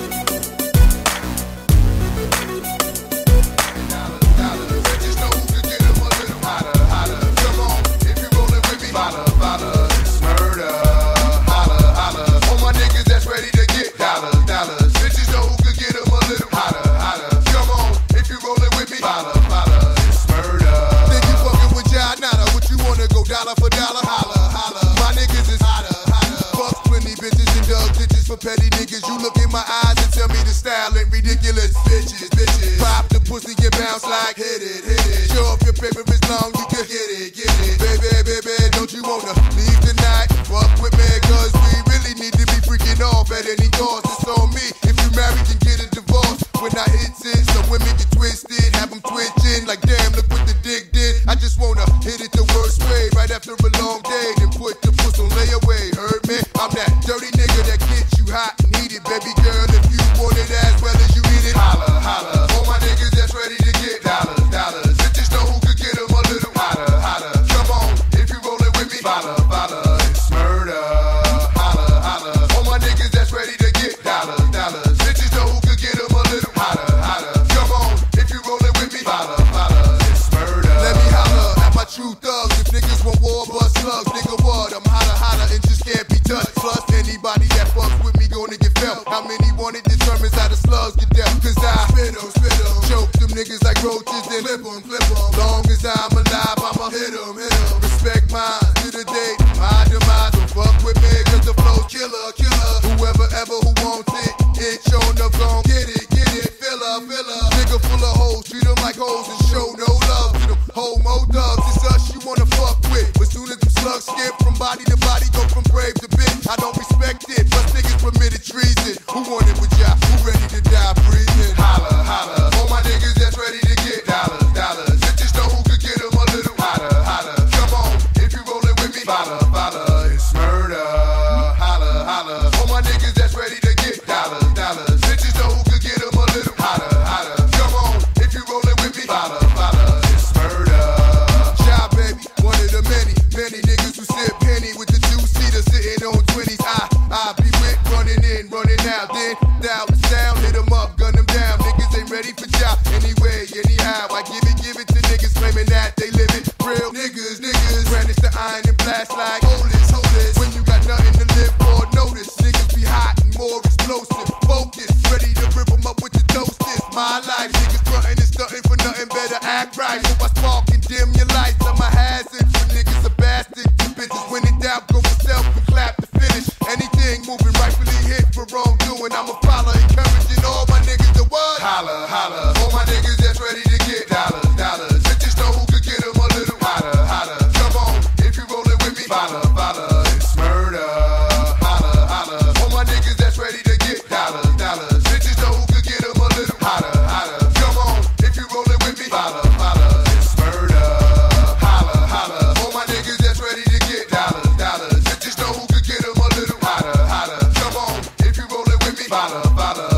Petty niggas, you look in my eyes and tell me the style ain't ridiculous. Bitches, bitches, pop the pussy and bounce like hit it, hit it. Show up your paper is long, you can get it, get it. Baby, baby, don't you wanna leave tonight? Fuck with me, cause we really need to be freaking off at any cost. It's on me, if you married can get a divorce. When I hit it, some women get twisted, have them twitching like damn, look what the dick did. I just wanna hit it the worst way, right after a long day, then put the puss on layaway. Heard me? I'm that dirty nigga that gets you hot and heated, baby girl. If you want it as well as you need it, holla, holla. All my niggas that's ready to get dollars, dollars. Bitches know who could get them a little hotter, hotter. Come on, if you rollin' with me, follow, follow. It's murder, holla, holla. All my niggas that's ready to get dollars, dollars. Bitches know who could get them a little hotter, hotter. Come on, if you rollin' with me, follow, follow. It's murder. Let me holla at my true thugs. If niggas want war, bust slugs, nigga what? I'm hotter, hotter and just can't be touched. Plus anybody that fucks with me gonna get felt. How many want it determines how the slugs get dealt. Cause I spit em, spit em, choke them niggas like roaches, then flip em, flip em. Long as I'm alive, I'ma hit em, hit em. Respect mine to the day, my demise. Don't fuck with me, cause the flow's killer, killer. Whoever ever who wants it, it's shown up, gon' get it, get it. Filler, filler. Nigga full of hoes, treat them like hoes and show no love to them homo dubs. It's us you wanna fuck with. But soon as them slugs skip from body to body, go from brave to bitch. I don't respect it, but niggas permitted treason. Who want it with y'all? Who ready to die breathing? Holla, holla. All my niggas that's ready to get dollars, dollars. Bitches know who could get them a little hotter, hotter. Come on, if you rollin' with me, follow, follow. It's murder, holla, holla. All my niggas that's ready to get dollars, dollars. Bitches know who could get them a little hotter, hotter. Come on, if you rollin' with me, follow, follow. It's murder. Child baby, one of the many, many niggas who sip penny with the two-seater sitting on twenties. I, I be with running in, running out, then down the sound, hit them up, gun them down. Niggas ain't ready for job anyway, anyhow. I give it, give it to niggas claiming that they live it. Real niggas, niggas, brandish the iron and blast like hold this, hold this. When you got nothing to live for, notice niggas be hot and more explosive. Focus, ready to rip them up with the toasters. My life, niggas frontin' and stuntin' for nothing better, act right. So I spark and dim your lights, I'm a hazard. For niggas a bastard, you bitches when in doubt, go yourself and clap the finish. Anything moving rightfully hit for wrongdoing, I'm a follower, encouraging all my niggas to what? Holla, holla. All my niggas that's ready to get dollars, dollars. Bitches know who could get them a little hotter, hotter. Come on, if you rollin' with me, follow, follow. It's murder, holla, holla. All my niggas that's ready to get dollars, dollars. Bitches know who could get them a little hotter, hotter. Come on, if you rollin' with me, follow, follow. It's murder.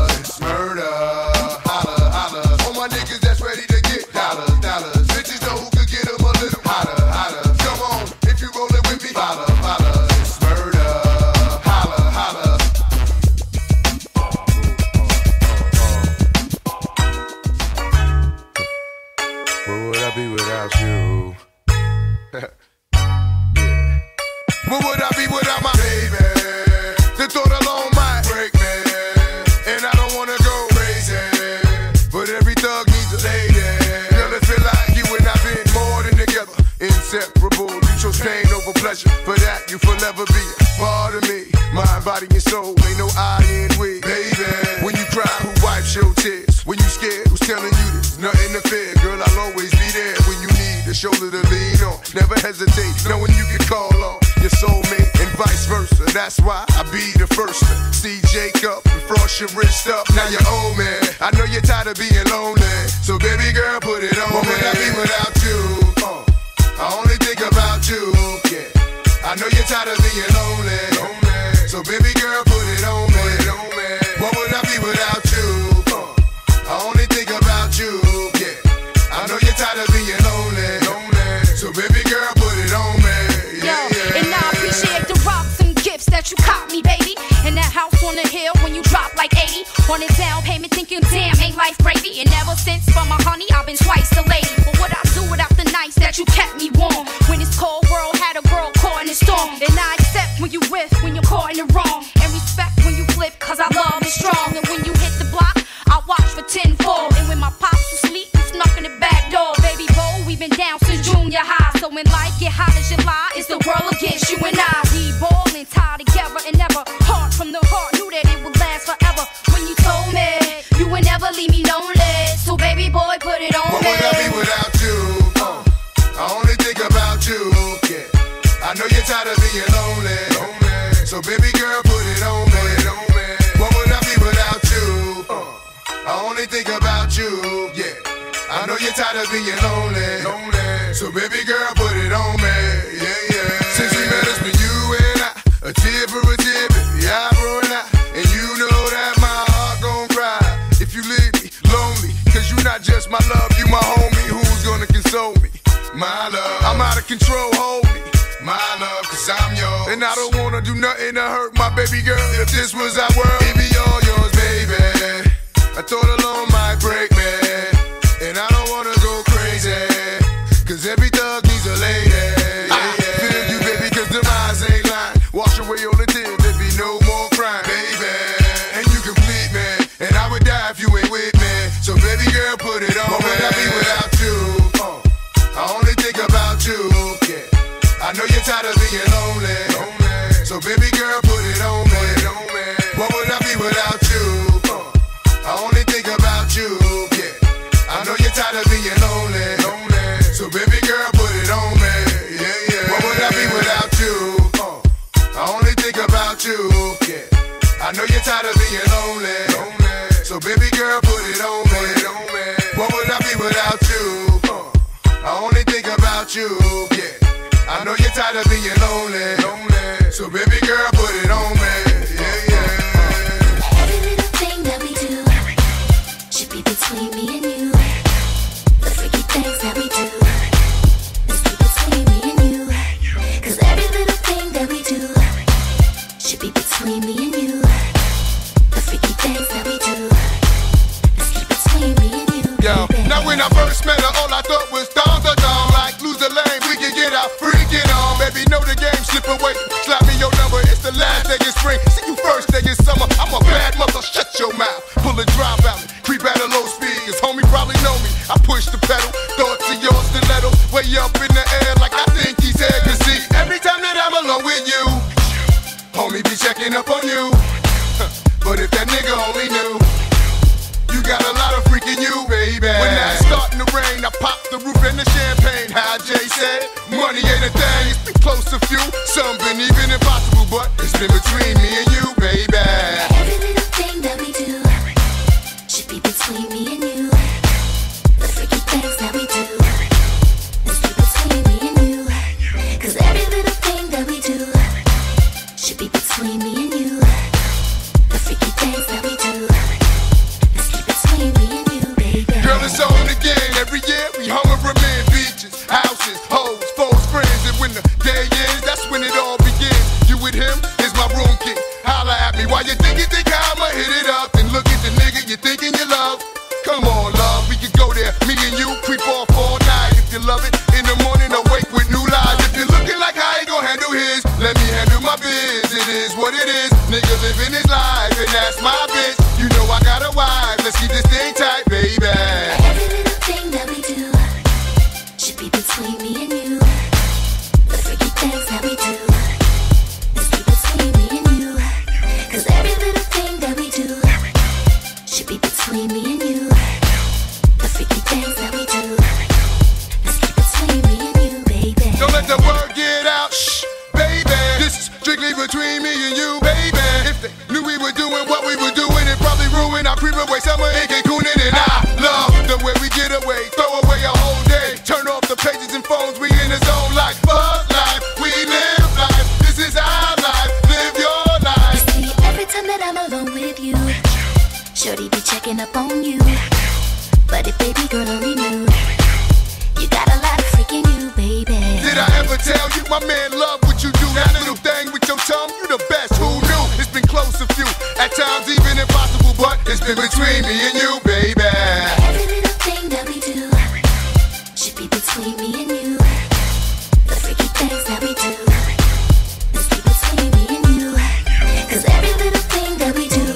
it's murder. Holla, holla. All my niggas that's ready to get dollars, dollars. Bitches know who could get them a little hotter, hotter. Come on, if you rollin' with me, holla, holla. It's murder. Holla, holla. Where would I be without you? Where would I be without my baby? The thought alone might break me, and I don't wanna go crazy, but every thug needs a lady. Girl, it feel like you and I been more than together, inseparable. You chose pain over pleasure, for that you forever be a part of me. Mind, body, and soul, ain't no I in we. Baby, when you cry, who wipes your tears? When you scared, who's telling you this? Nothing to fear, girl, I'll always be there when you need a shoulder to lean on. Never hesitate, knowing you can call on your soulmate and vice versa. That's why I be the first to see Jacob and frost your wrist up. Now you're old man, I know you're tired of being lonely, so baby girl, put it on. What would I be without you? Uh, I only think about you. Yeah, I know you're tired of being lonely, lonely. So baby girl, put it on me. Put it on me. What would I be without you? Uh, I only think about you. Yeah, I know you're tired of being lonely, lonely. So baby girl, put it on me. Yo, and I appreciate the rocks and gifts that you caught me, baby. And that house on the hill when you drop like eighty on a down payment, thinking, damn, ain't life gravy? And ever since for my honey, I've been twice the lady. But what I do without the nights that you kept me warm when this cold world had a girl caught in a storm. And I accept when you with, when you're caught in the wrong, and respect when you flip, cause I love is strong. And when you hit the block, I watch for tenfold. And when my pops was asleep, you snuck in the back door. Baby boy, we been down since junior high. So when life get hot as July, it's the world against you and I. We ballin', tied together and never heart from the heart. Knew that it would last forever. When you told me you would never leave me lonely, so baby boy, put it on what me. What would I be without you? Uh, I only think about you. Yeah, I know you're tired of being lonely, lonely. So baby girl, put it on me. Put it on me. What would I be without you? Uh, I only think about you. Yeah, I know you're tired of being lonely, lonely. So baby girl, put it on me. Yeah, yeah. Since we met, it's been you and I, a tear for a tear, baby, eyebrow and I. And you know that my heart gon' cry if you leave me lonely. Cause you not just my love, you my homie. Who's gonna console me? My love, I'm out of control, hold me. My love, cause I'm yours. And I don't wanna do nothing to hurt my baby girl. If this was our world, it'd be all yours, baby. I thought alone might break me, and I don't wanna go crazy, cause every thug needs a lady. Yeah, yeah. Feel you, baby, cause the eyes ain't lying. Wash away all the tears, there be no more crying, baby. And you complete me, and I would die if you ain't with me. So baby girl, put it on. What would I be without you? Uh, I only think about you. Yeah, I know you're tired of being lonely, lonely. So baby girl, put it on me. Put it on me. What would I be without you? Uh, I only think about you. Yeah, I know you're tired of being lonely, lonely. So baby girl, put it on me. Yeah, yeah. What would I be without you? Uh, I only think about you. Yeah, I know you're tired of being lonely, lonely. So baby girl, put it on me. Put it on me. What would I be without you? Uh, I only think about you. Yeah, I know you're tired of being lonely, lonely. So baby girl, put it on me. Yeah, yeah. Every little thing that we do should be between me and you. The freaky things that we do must be between me and you. Cause every little thing that we do should be between me and you. The freaky things that we do must be between me and you. Yo, now when I first met her, all I thought was down the down. Like lose the lane, we can get out, freaking on. Baby, know the game, slip away. Slap me your number, it's the last day of spring. See you first day of summer, I'm a bad mother, shut your mouth. Pull a drop out, creep at a low speed. Cause homie probably know me, I push the pedal. Thoughts of your stiletto, way up in the air like I think he's here. Cause see, every time that I'm alone with you, homie be checking up on you. But if that nigga only knew, you got a lot of freaking you, baby. When that's starting to rain, I pop the roof and the champagne. How Jay said, money ain't a thing, it's been close to few. Some been even impossible, but it's been between me and you, baby. Every little thing that we do should be between me and you. The freaky things that we do must be between me and you. Cause every little thing that we do should be between me and you. The freaky things that we do Pyramid beaches, houses, hoes, folks, friends. And when the day ends, that's when it all begins. You with him is my room key. Holla at me while you think you think I'ma hit it up. And look at the nigga you thinking you love. Come on, love, we can go there. Me and you creep off all night. If you love it, in the morning awake with new lies. If you're looking like how he gon' handle his, let me handle my biz. It is what it is. Nigga living his life, and that's my bitch. You know I got a wife. Let's keep this thing tight, baby. Every little thing that we do should be between me and you. The freaky things that we do, let's keep between me and you. Cause every little thing that we do should be between me and you. The freaky things that we do, let's keep between me and you, baby. Don't let the word get out, shh, baby. This is strictly between me and you, baby. If they knew we were doing what we were doing, it probably ruin our creep away summer in Cancun. And I love the way we get away, throw away a whole day. Turn off the pages and phones, we in the zone like fuck life. We live life, this is our life, live your life. You see, every time that I'm alone with you, shorty be checking up on you. But if baby girl only knew, you got a lot of freaking you, baby. Did I ever tell you my man love what you do? That little thing with your tongue, you the best. Who knew? It's been close a few, at times even impossible, but it's been between me and you, baby. Every little thing that we do should be between me and you. The freaky things that we do, let's keep between me and you. Cause every little thing that we do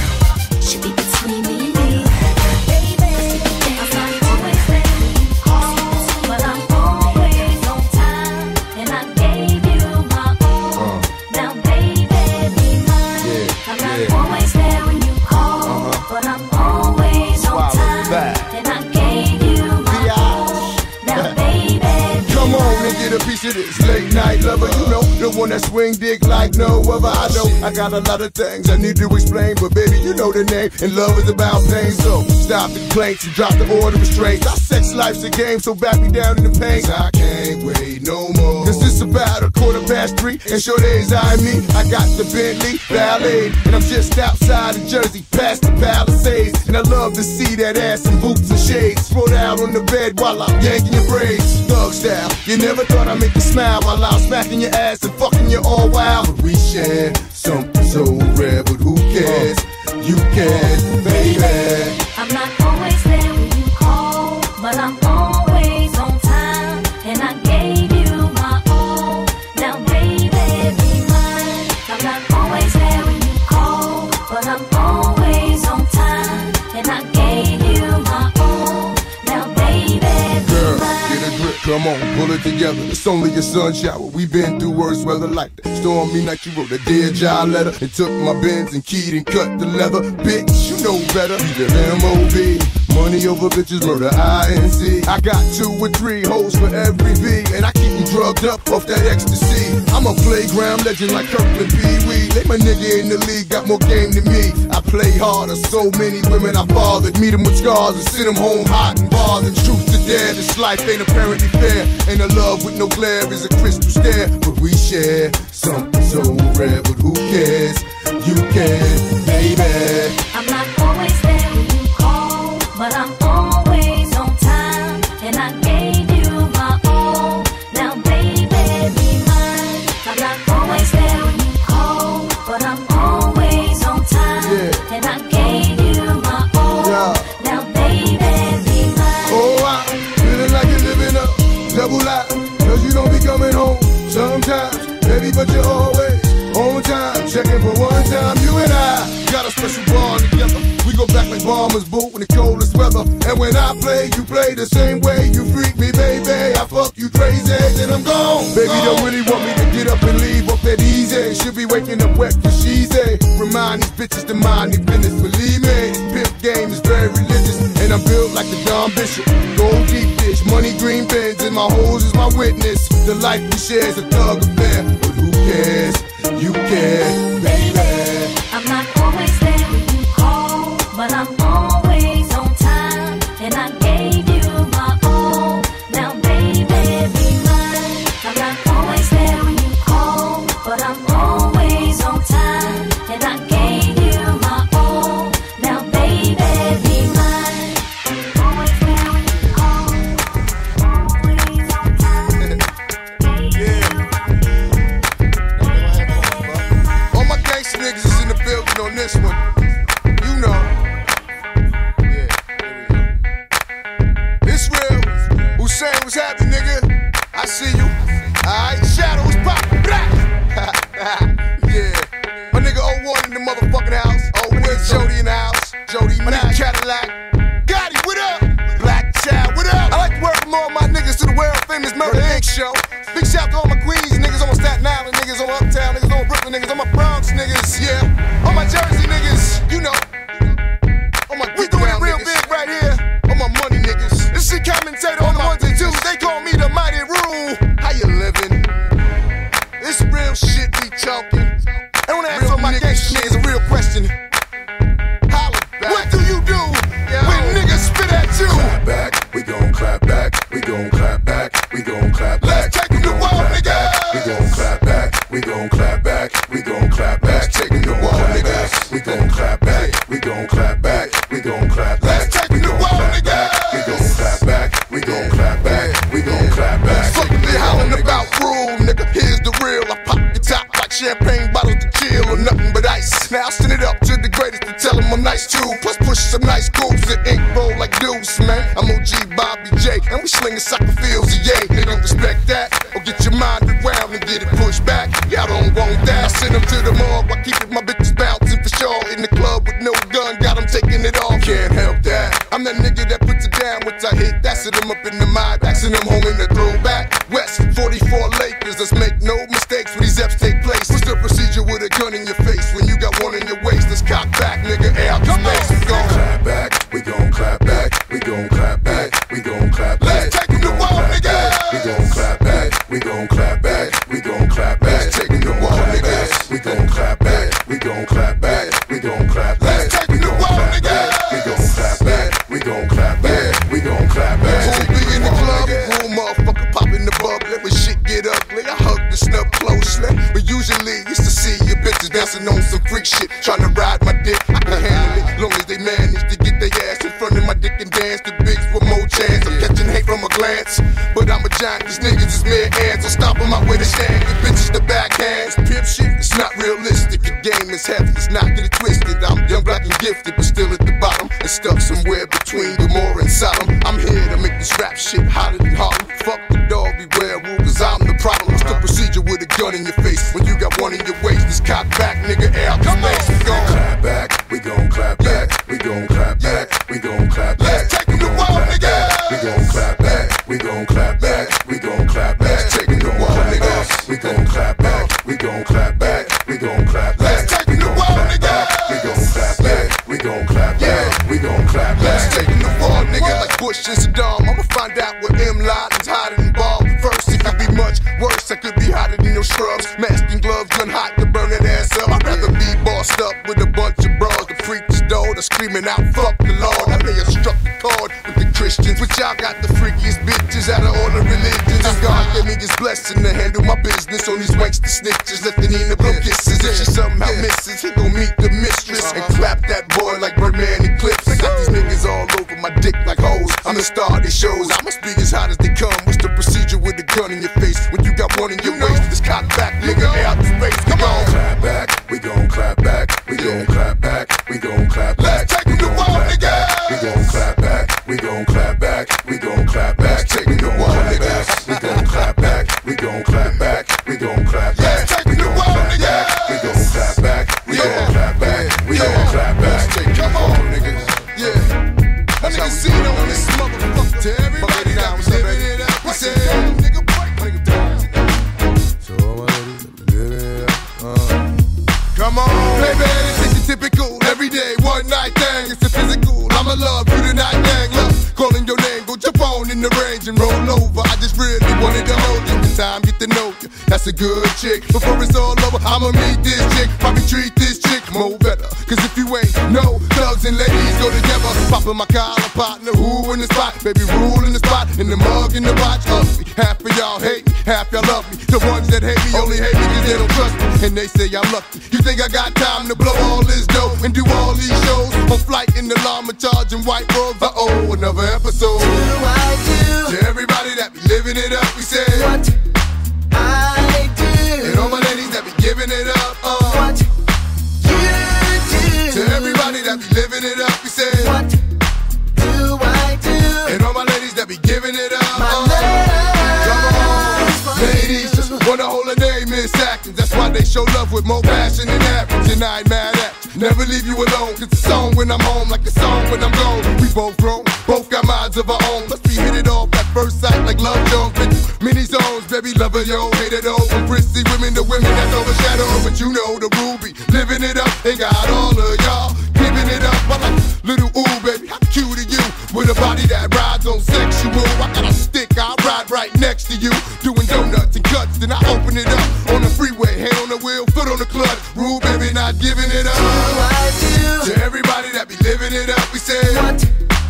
should be between me and you. Baby, I'm not always there when you call, but I'm always on time. And I gave you my all. Now baby, be mine. I'm not always there when you call, but I'm always on time. And I gave you my all. Now baby, Come on and get a piece of this late night lover. You know, the one that swing dick like no other. I know I got a lot of things I need to explain, but baby, you know the name, and love is about pain. So stop the complaints and drop the order of restraints. Our sex life's a game, so back me down in the pain. I can't wait no more. Cause it's about a quarter past three, and sure days I me. I got the Bentley Ballet, and I'm just outside of Jersey, past the Palisades. And I love to see that ass in boots and shades. Throw out on the bed while I'm yanking your braids. Thug style, you never thought I'd make you smile while I'm smacking your ass and fucking you all wild. But we share something so rare, but who cares? You can, baby. I'm not always there when you call, but I'm always on time. And I gave you my all. Now baby, be mine. I'm not always there when you call, but I'm always on time. And I gave you my all. Now baby, be Girl, mine. get a grip, come on, pull it together. It's only a sun shower. We've been through worse weather like that. Stormy night, you wrote a dear job letter and took my Benz and keyed and cut the leather. Bitch, you know better. Be the M O B. Money over bitches, murder I N C. I got two or three hoes for every V, and I keep them drugged up off that ecstasy. I'm a playground legend like Kirkland Pee Wee. They my nigga in the league, got more game than me. I play harder, so many women I fathered. Meet them with scars and send them home hot and bothered. Truth to dare, this life ain't apparently fair. Ain't a love with no glare, is a crystal stare. But we share something so rare, but who cares? You can, baby. I'm not always there when you call, but I'm always on time. And I gave you my all. Now baby, be mine. I'm not always there when you call, but I'm always on time. Yeah. And I gave you my all. Yeah. Now baby, be mine. Oh, I feeling like you're living a double life, cause you don't be coming home sometimes, baby, but you're always on time. Checking for one time, you and I got a special bond together. We go back like bombers, boot in the coldest weather. And when I play, you play the same way. You freak me, baby, I fuck you crazy, then I'm gone. Baby, don't really want me to get up and leave up that easy. Should be waking up wet for she's a. Remind these bitches to mind their business. Believe me, this pimp game is very religious, and I'm built like the Don Bishop. Gold deep dish, money green bins, and my hoes is my witness. The life we share is a thug affair, but who cares? You care, baby. I'm not always there when you call, but I'm always on time. And I gave you my all. Now baby, be mine. I'm not always there when you call, but I'm always on time. And I gave you my all. Now baby, be mine. Always there when you call. name is Murder Incorporated. Show. Big shout to all my Queens niggas, on my Staten Island niggas, on my Uptown niggas, on my Brooklyn niggas, on my Bronx niggas, yeah. All my Jersey niggas, you know. On my we doing it real niggas. Big right here. On my money niggas. This shit commentator on the ones and twos. They call me the Mighty Rule. How you living? This real shit we talking. I wanna ask all my gangsta niggas a real question. Holla back. What do you do Yo. when niggas spit at you? Clap back, we gon' clap back, we gon' clap back, we gon' clap back. Let's take them to war, niggas. We gon' clap back, we gon' clap back, we gon' clap back. Take them to war, niggas. We gon' clap back, we gon' clap back, we gon' clap back. Let's take them to war, niggas. We gon' clap back, we gon' clap back, we gon' clap back. Fuck they hollering about rule, nigga. Here's the real. I pop your top like champagne bottles to chill or nothing but ice. Now I send it up to the greatest to tell them I'm nice too. Plus push some nice grooves and ink roll like deuce, man. I'm O G Bobby J, and we slinging soccer fields, yay. Nigga, respect that, or get your mind around and get it pushed back. Y'all don't want that. I send them to the morgue while keeping my bitches bouncing for sure. In the club with no gun, got them taking it off. Can't help that. I'm that nigga that puts it down once I hit that. Send them up in the mind, axing them home in the throwback. West forty-four Lakers, let's make no mistakes when these F's take place. What's the procedure with a gun in your face when you got one in your waist? Let's cock back, nigga, out the space. We gon' clap back, we gon' clap back, we gon' clap back, we gon' clap back. Let's take them to war, nigga. We gon' clap back, we gon' clap back, we gon' clap back. Let's take them to war, niggas. We gon' clap back, we gon' clap back, we gon' clap back. Let's take them to war, nigga. We gon' clap back, we gon' clap back, we gon' clap back. Who be in the club? Cool motherfucker pop in the bubbly. When shit get ugly, I hug the snub closely. But usually used to see your bitches dancing on some freak shit, trying to ride my dick. I can handle it, long as they manage to get their ass in front of my dick and dance. The bigs with more chance. I'm catching hate from a glance, but I'm a giant. These niggas is mere ants. So stop them out where they stand. The bitches the backhands. Pimp shit, it's not realistic. The game is heavy, let's not get it twisted. I'm young, black, and gifted, but still at the bottom and stuck somewhere between Gomorrah and Sodom. I'm here to make this rap shit hotter than Harlem. Fuck the dog, beware rule, cause I'm the problem. It's the procedure with a gun in your face when you got one in your waist. This cock back, nigga, out the space. We gon' clap back, we gon' clap back, we gon' clap back, we gon' clap back. Let's take them to war, nigga. We gon' clap back, we gon' clap back, we gon' clap back. Let's take them to war, nigga. We gon' clap back, we gon' clap back, we gon' clap back. Let's take them to war, nigga. We gon' clap back, we gon' clap back, we gon' clap back. Let's take them to war, nigga. Like Bush and Saddam, I'ma find out where M. Laden's hiding in ball. First, it could be much worse. I could be hotter than your scrubs. Mask and gloves, gun hot to burn that ass up. I'd rather be bossed up with a bunch of bras. The freaks though, they're screaming out, fuck the Lord. I may have struck the chord with the Christians, but y'all got the freakiest bitches out of all the religions. And God gave me his blessing to handle my business on these wanks the snitches. Let the Nina blow kisses. If she somehow misses, he gon' meet the mistress and clap that boy like Birdman and Clips. I got these niggas all over my dick like hoes. I'm the star of these shows. I must be as hot as they come. What's the procedure with a gun in your face when you got one in your waist? This cock back, nigga, out the space. Come on, clap back, we gon' clap back, we gon' clap back, we gon' clap back. Let's take them to war, nigga. We gon' clap back, we gon' clap back, we gon' clap back. Let's take them to war, nigga. We gon' clap back, we gon' clap back, we gon' clap back. Let's take them to war, nigga. We gon' clap back, we gon' clap back, we gon' clap back. Come on, niggas. Yeah. That nigga see on this motherfucker. To everybody that was living it up, we said, nigga, break, nigga. So all my ladies, living it up. Uh. Come on, baby, this is your typical everyday one night thing. It's a physical. I'ma love you tonight, gang. Love calling your name, go jump on in the range and roll over. I just really wanted to hold you. This time, get to know you. That's a good chick. Before it's all over, I'ma meet this chick. Probably treat this chick more better. Cause if you ain't no thugs and ladies go together. Popping my collar partner, who in the spot? Baby, rule in the spot, in the mug, in the watch. Ugly. Half of y'all hate me, half y'all love me. The ones that hate me only hate me cause they don't trust me. And they say I'm lucky. You think I got time to blow all this dough and do all these shows? On flight in the llama charging white robes. Uh oh, another episode. Do I do? To everybody that be living it up, we say what I do. And all my ladies that be giving it up, uh. What you do. To everybody that be living it up, we say what do I do. And all my ladies that be giving it up, My uh. Come on, ladies, just wanna hold a name, Miss Atkins. That's why they show love with more passion than average. And I ain't mad at you, never leave you alone. Cause the song when I'm home, like the song when I'm gone. We both grown, both got minds of our own. Let's be hit it off at first sight like Love Jones. Been baby, lover, yo, hater, though. From prissy women to women that's overshadow. But you know the Ruby, living it up, they got all of y'all giving it up. I'm like, little ooh, baby, how cute are you? With a body that rides on sexual. I got a stick, I ride right next to you. Doing donuts and cuts, then I open it up on the freeway, hand on the wheel, foot on the clutch. Rule, baby, not giving it up. I do. To everybody that be living it up, we say what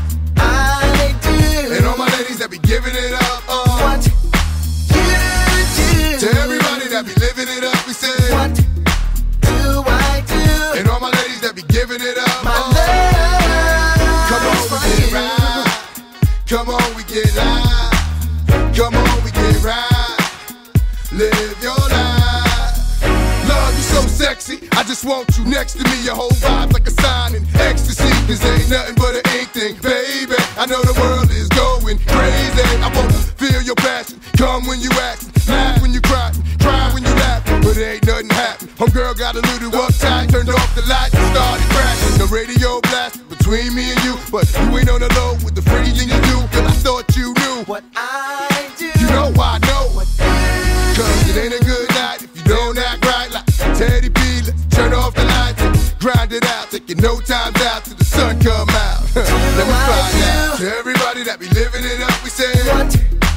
I do. And all my ladies that be giving it up, uh, what you do. to everybody that be living it up, we say what do I do. And all my ladies that be giving it up, my uh, love. come on, we get right. Come on, we get live. Come on, we get right. Live your life. Love, you so sexy. I just want you next to me. Your whole vibe's like a sign in ecstasy. This ain't nothing but an ink thing, baby. I know the world is going crazy. I wanna feel your passion. Come when you act, laugh when you cry, cry when you laugh. But ain't nothing happen. Homegirl got a little uptight, turned off the lights and started crashing. The radio blast between me and you, but you ain't on the low with the freezing you do. Cause I thought you knew what I do. You know I know. Cause it ain't a good night if you don't act right like Teddy P. Let's turn off the lights and grind it out. Taking no times out till the sun come out. Let me find out. To everybody that be living it up, we say what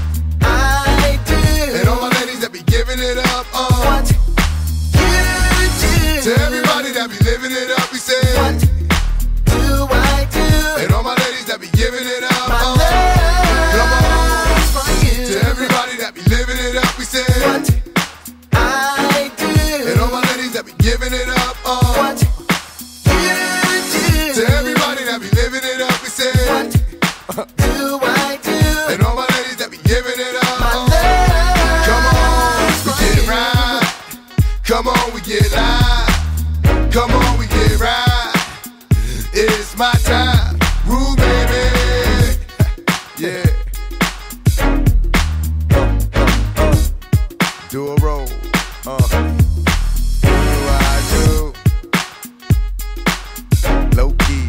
I do. And all my ladies that be giving it up, uh, what you do. to everybody that be living it up, we say what do I do. And all my ladies that be giving it up, my uh, love come on. for you. To everybody that be living it up, we say what I do. And all my ladies that be giving it up, uh, what you do. to everybody that be living it up, we say what do I do. And all my ladies that be giving it up, my uh, love come on, we get right. Come on, we get live. Come on, we get right. It's my time, Rue, baby. Yeah. Do a roll, uh. Do I do? Low key.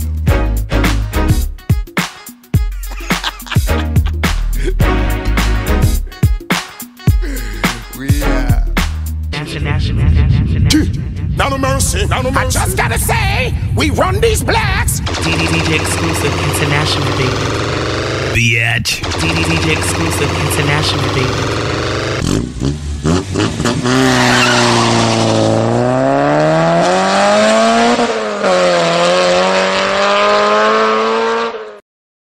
We are. Now no mercy, now no mercy. I just gotta say, we run these blacks. D D D J exclusive international, baby. Bitch. D D D J exclusive international, baby.